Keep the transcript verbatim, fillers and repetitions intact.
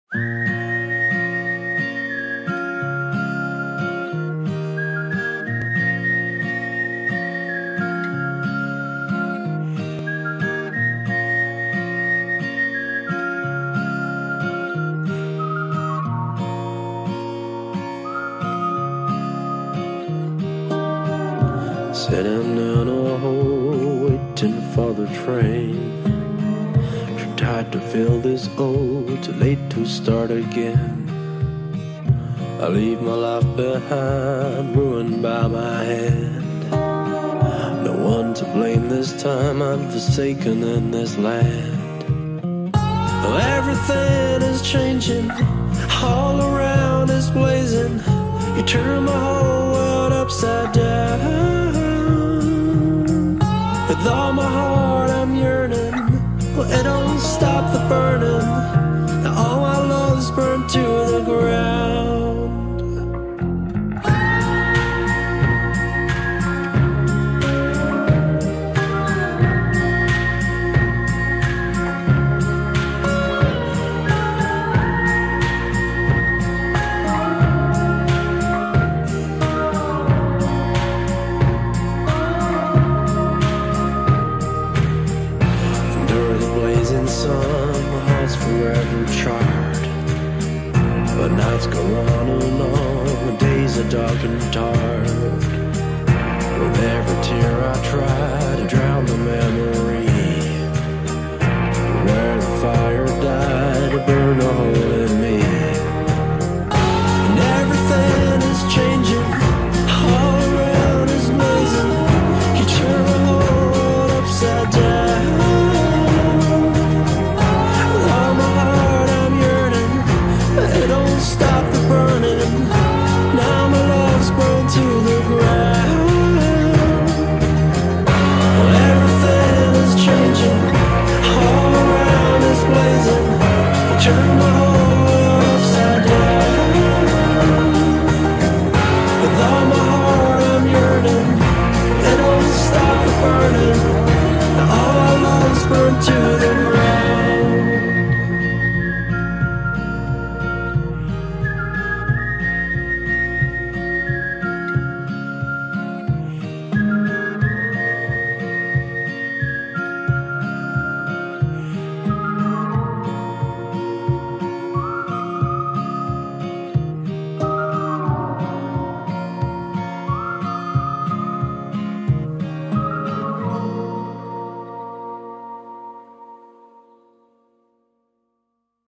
Sitting in a hole, waiting for the train. Too tired to feel this old, too late to start again. I leave my life behind, ruined by my hand. No one to blame this time, I'm forsaken in this land. Oh, everything is changing, all around is blazing. You turn my whole world upside down. With all my heart I'm yearning, well, it don't stop the burning. Now all my love's burned to the ground. Sun, my heart's forever charred. But nights go on and on, the days are dark and tarred. With every tear I try to drown the memory where the fire died to burn a hole in me. And everything is changing, all around is blazing. You turn the whole world upside down. Stop the burning. Now my love's burned to the ground. Well, everything is changing, all around is blazing. Turn my